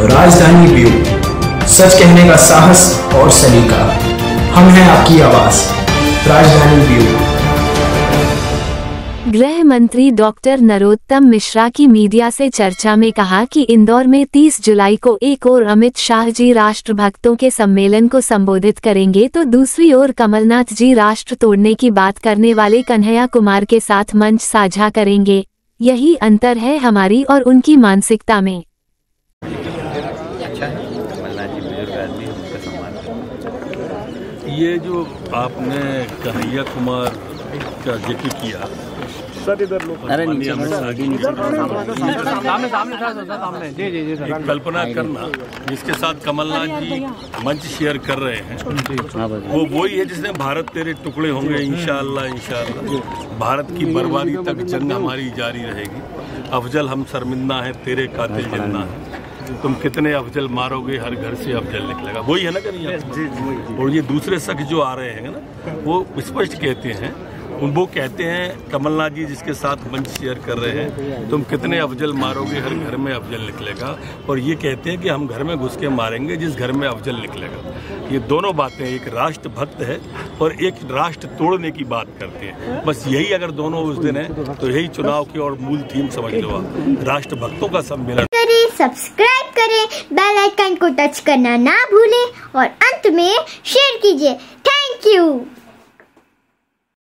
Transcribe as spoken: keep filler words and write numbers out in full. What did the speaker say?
राजधानी ब्यूरो, सच कहने का साहस और सलीका। हम हैं आपकी आवाज, राजधानी ब्यूरो। गृह मंत्री डॉक्टर नरोत्तम मिश्रा की मीडिया से चर्चा में कहा कि इंदौर में तीस जुलाई को एक ओर अमित शाह जी राष्ट्रभक्तों के सम्मेलन को संबोधित करेंगे तो दूसरी ओर कमलनाथ जी राष्ट्र तोड़ने की बात करने वाले कन्हैया कुमार के साथ मंच साझा करेंगे। यही अंतर है हमारी और उनकी मानसिकता में। अच्छा है, कमलनाथ जी बुजुर्ग आदमी, उनका सम्मान करना। ये जो आपने कन्हैया कुमार का जिक्र किया, सर इधर लोग अरे नीचे सामने सामने सामने जी जी जी एक कल्पना करना जिसके साथ कमलनाथ जी मंच शेयर कर रहे हैं, वो वही है जिसने भारत तेरे टुकड़े होंगे इंशाअल्लाह इंशाअल्लाह, भारत की बर्बादी तक जंग हमारी जारी रहेगी, अफजल हम शर्मिंदा है तेरे कातिल जिंदा है, तुम कितने अफजल मारोगे हर घर से अफजल निकलेगा। वही है ना कन्हैया। और ये दूसरे शख्स जो आ रहे हैं ना, वो स्पष्ट कहते हैं, वो कहते हैं कमलनाथ जी जिसके साथ मंच शेयर कर रहे हैं, तुम कितने अफजल मारोगे हर घर में अफजल निकलेगा, और ये कहते हैं कि हम घर में घुस के मारेंगे जिस घर में अफजल निकलेगा। ये दोनों बातें, एक राष्ट्रभक्त है और एक राष्ट्र तोड़ने की बात करते हैं। बस यही अगर दोनों उस दिन है तो यही चुनाव की और मूल थीम समझ लो, राष्ट्रभक्तों का सम्मेलन। सब्सक्राइब करें, बेल आइकन को टच करना ना भूलें और अंत में शेयर कीजिए। Thank you.